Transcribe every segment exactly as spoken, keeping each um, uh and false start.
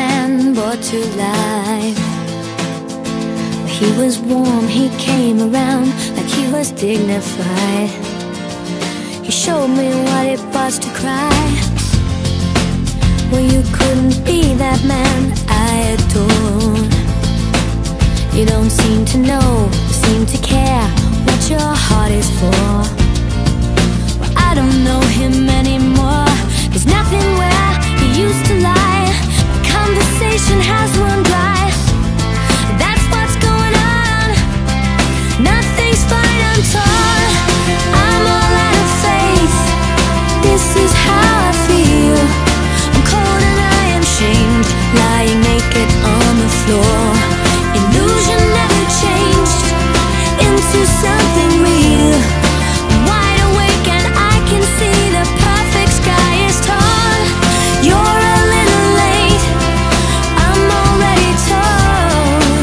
man brought to life. He was warm, he came around like he was dignified. He showed me what it was to cry. Well, you couldn't be that man I adore. You don't seem to know, seem to care what your heart is for. Well, I don't know him anymore. There's nothing where he used to lie. The conversation has run dry. That's what's going on. Nothing's fine, I'm torn. I'm all out of faith. This is how I feel. I'm cold and I am shamed, lying naked on the floor. Illusion never changed into something real. I'm wide awake and I can see the perfect sky is torn. You're a little late, I'm already torn.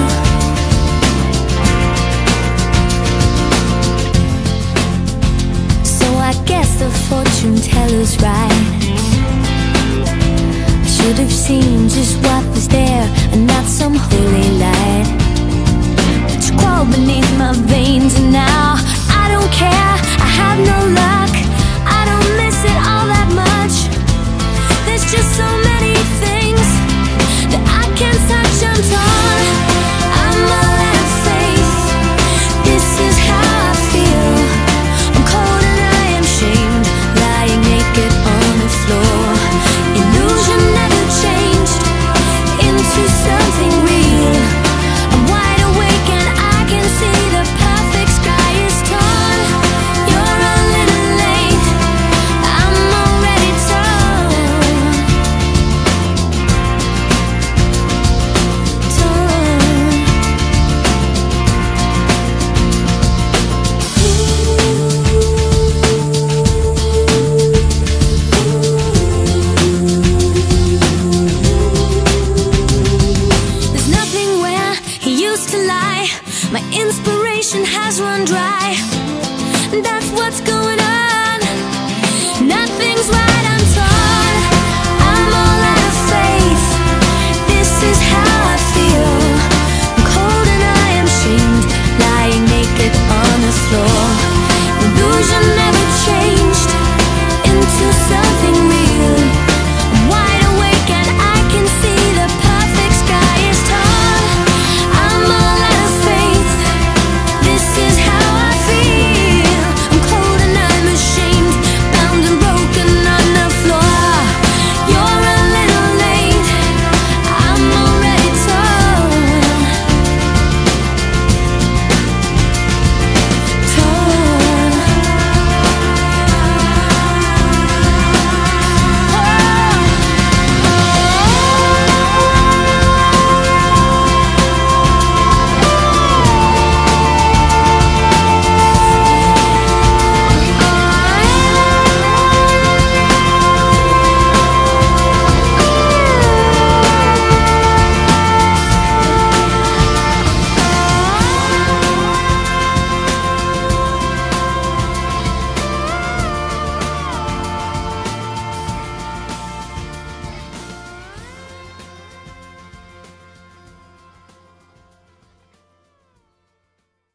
So I guess the fortune teller's right. I should have seen just what was there and not some holy light. It's crawled beneath my veins and now I don't care, I have no luck. I don't miss it all that much. There's just so many things that I can't touch, I'm torn. I'm all out of faith. This is how I feel. I'm cold and I am shamed, lying naked on the floor. Illusion never changed into something real. I'm wide awake and I can see the perfect sky is torn. You're a little late, I'm already torn. Torn. There's nothing where he used to lie. My inspiration has run dry.